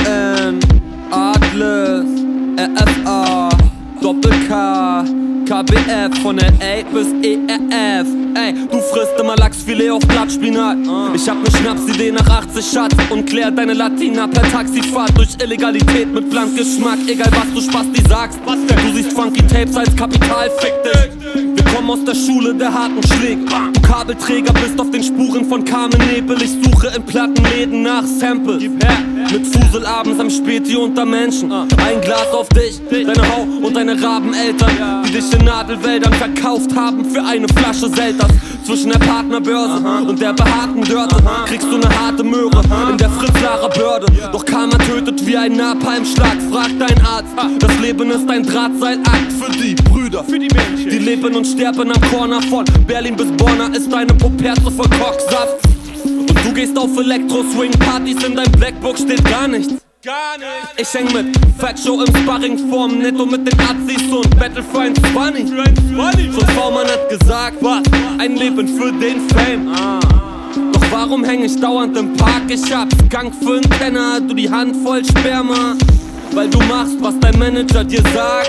UN, Atlas, RFA, Doppel-K, KBF, von LA bis ERF. Ey, du frisst immer Lachsfilet auf Blattspinat. Ich hab ne Schnapsidee nach 80 Schatz und klär deine Latina per Taxifahrt durch Illegalität mit Blankgeschmack. Egal was du Spasti sagst, du siehst Funky Tapes als Kapital, fick dich. Wir kommen aus der Schule der harten Schläge. Du Kabelträger bist auf den Spuren von Carmen Nebel. Ich suche in Plattenläden nach Samples. Mit Fusel abends am Späti unter Menschen. Ein Glas auf dich, deine Hau und deine Rabeneltern, die dich in Nadelwäldern verkauft haben für eine Flasche Selters. Zwischen der Partnerbörse und der behaarten Dörte kriegst du ne harte Möhre in der Fritz-Lara Börde. Doch Karma tötet wie ein Napalmschlag. Frag dein Arzt, das Leben ist ein Drahtseilakt für die Brüder, für die Menschen, die leben und sterben am Corner von Berlin bis Borna. Ist deine Poperze voll Kocksaft und du gehst auf Elektro-Swing-Partys, in deinem Blackbook steht gar nichts. Ich häng mit Fat Show im Sparring-Form, netto mit den Azis und Battle für ein 20. So ein V-Mann hat gesagt, was? Ein Leben für den Fame. Doch warum häng ich dauernd im Park? Ich hab Gang für 'n Tenner, du die Hand voll Sperma. Weil du machst, was dein Manager dir sagt.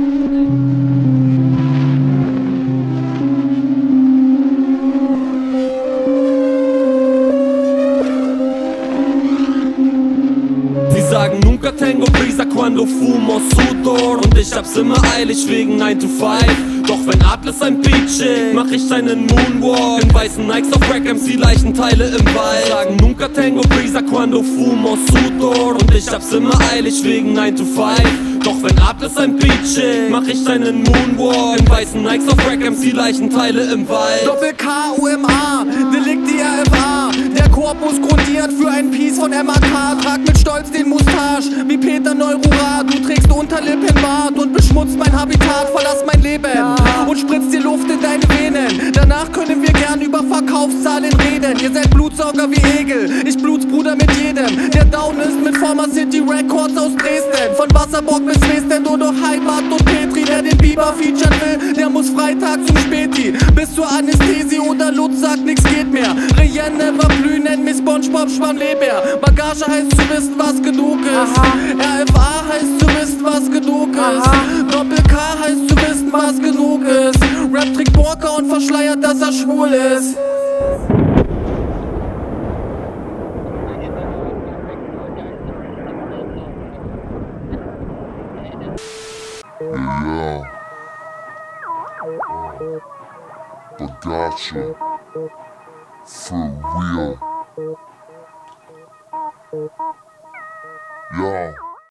Sagen nunca tengo prisa cuando fumo sudor. Und ich hab's immer eilig wegen 9 to 5. Doch wenn Atlas ein Beat schickt, mach ich einen Moonwalk in weißen Nikes auf Rack MC Leichenteile im Wald. Sagen nunca tengo prisa cuando fumo sudor. Und ich hab's immer eilig wegen 9 to 5. Doch wenn Atlas ein Beat schickt, mach ich einen Moonwalk in weißen Nikes auf Rack MC Leichenteile im Wald. Doppel-K, UMA, Delikti RFA. Der Korpus grundiert für ein Piece von MAK. Trag mit Stolz den Mustache wie Peter Neurura. Du trägst Unterlippenbart und beschmutzt mein Habitat. Verlass mein Leben und spritzt dir Luft in deine Venen. Danach können wir gern über Verkaufszahlen reden. Ihr seid Blutsauger wie Egel, ich Blutsbruder mit jedem. Der Down ist mit Former City Records aus Dresden. Von Wasserbock bis Westend, nur noch Heimat und Petri. Wer den Bieber featuren will, der muss Freitag zum Späti. Bis zur Anästhesie oder Lutz sagt, nix geht mehr. Rien never blü, nenn mich Spongebob, Schwammleber. Bagage heißt zu wissen, was genug ist. RFA heißt zu wissen, was genug ist. Doppel-K heißt zu wissen, was genug ist. Rap trägt Borka und verschleiert, dass er schwul ist. Yeah. Bagage. For real. Yeah.